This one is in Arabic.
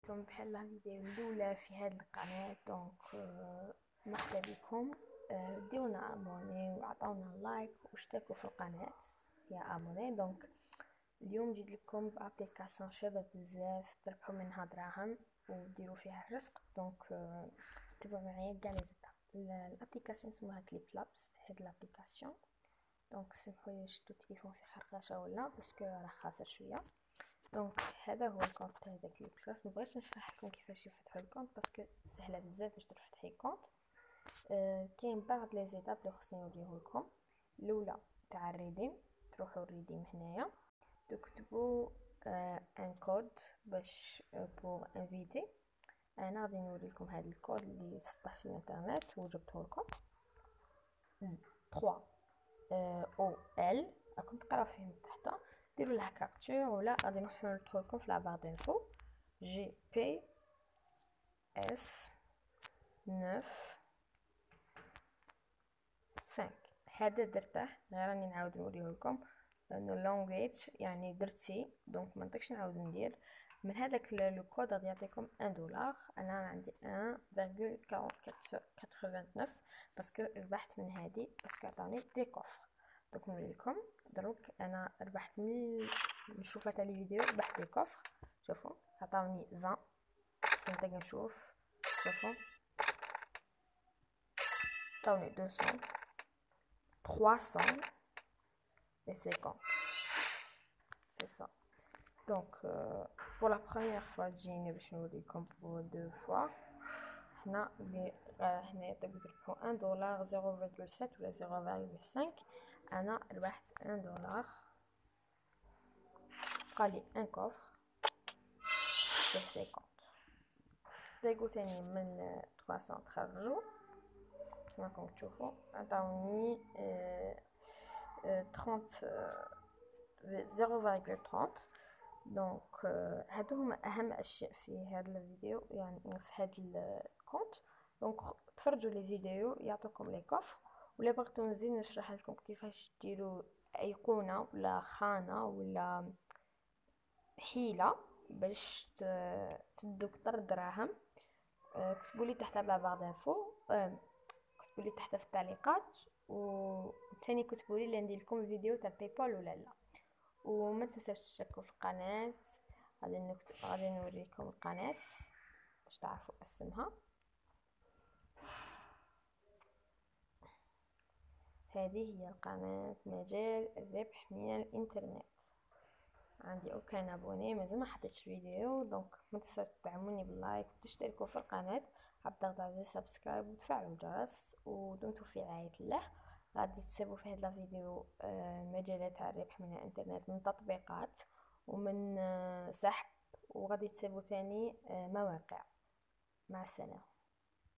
انتم بحال الفيديو الاولى في هذه القناه. دونك مرحبا بكم. ديونا ابوني وعطونا لايك واشتركوا في القناه يا ابوني. دونك اليوم جيت لكم بابليكاسيون شابه بزاف تربحوا منها دراهم وديروا فيها الرزق. دونك تبعوا معايا كاع لي زيتاب. الابليكاسيون اسمها كليب لابس. هاد الابليكاسيون دونك سمحوا لي شتو التليفون في خرقاشه ولا باسكو راه خاسر شويه. دونك هذا هو الكونت تاع داك كليب لابس. مبغيتش نشرح لكم كيفاش يفتحوا الكونت باسكو سهله بزاف باش تفتحي كونت. كاين بعض لي زيتاب اللي خصني نوريه لكم. الاولى تاع الريديم، تروحوا الريديم هنايا تكتبوا ان كود باش بور انفيتي. انا غادي نوري لكم هذا الكود اللي سطح في الانترنت وجبته لكم 3 او ال. راكم تقراو فيه من تحت، ديروا لها كابتشر ولا غادي نحط لكم في لابار دينفو جي بي اس 9 5. هذا درته غير راني نعاود نوريه لكم انه لونغويج يعني درتي. دونك ما نطيقش نعاود ندير من هذاك لو كود غادي يعطيكم $1. انا عندي 1.89 باسكو ربحت من هذه باسكو عطاوني دي كوفر. دونك نوري لكم دروك انا ربحت من نشوف تاع لي فيديو ربحت دي كوفر. شوفوا عطاوني 20 نطيق نشوف. شوفوا عطاوني 200 300 et 50. C'est ça. Donc pour la première fois تجيني باش نوريكم pour deux fois. هنا هنا تقدروا تربحوا $1 0.7 ولا 0.5. انا ربحت $1. بقالي ان كوفر في 50. دايقو تاني من 300 تخرجوا كما راكم تشوفوا عطاوني 0.30. دونك هادو هما اهم اشياء في هذا الفيديو يعني في هذا الكونت. دونك تفرجوا لي فيديو يعطوكم لي كوفر. ولا بغيتو نزيد نشرح لكم كيفاش ديروا ايقونه ولا خانه ولا حيله باش تدوا كتر دراهم، كتبوا لي تحت على بعض انفو، كتبوا لي تحت في التعليقات. وثاني كتبوا لي ندير لكم الفيديو تاع باي بال ولا لا. وما تنساوش تشتركوا في القناه. غادي نوريكم القناه باش تعرفوا اسمها. هذه هي القناه مجال الربح من الانترنت. عندي كان ابوني مازال ما حطيتش فيديو. دونك ما تنساوش تدعموني باللايك وتشتركوا في القناه، بالضغط على زر سبسكرايب وتفعلوا الجرس. ودمتم في رعايه الله. غادي تسيبوا في هذا الفيديو مجالات تاع الربح من الانترنت من تطبيقات ومن سحب، وغادي تسيبوا تاني مواقع. مع السلامه.